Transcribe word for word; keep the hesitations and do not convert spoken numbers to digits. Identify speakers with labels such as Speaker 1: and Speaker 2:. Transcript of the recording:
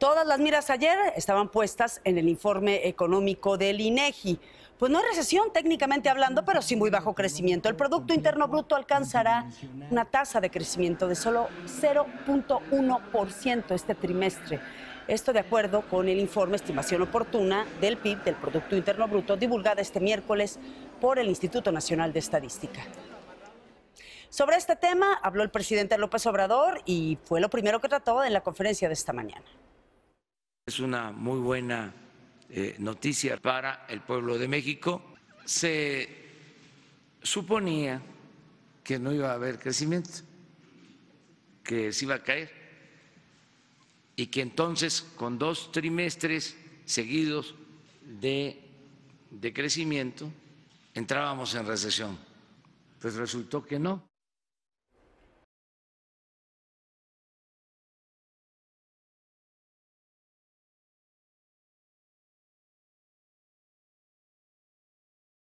Speaker 1: Todas las miras ayer estaban puestas en el informe económico del INEGI. Pues no hay recesión técnicamente hablando, pero sí muy bajo crecimiento. El Producto Interno Bruto alcanzará una tasa de crecimiento de solo cero punto uno por ciento este trimestre. Esto de acuerdo con el informe Estimación Oportuna del P I B, del Producto Interno Bruto, divulgada este miércoles por el Instituto Nacional de Estadística. Sobre este tema habló el presidente López Obrador y fue lo primero que trató en la conferencia de esta mañana.
Speaker 2: Es una muy buena eh, noticia para el pueblo de México. Se suponía que no iba a haber crecimiento, que se iba a caer y que entonces con dos trimestres seguidos de, de crecimiento entrábamos en recesión. Pues resultó que no.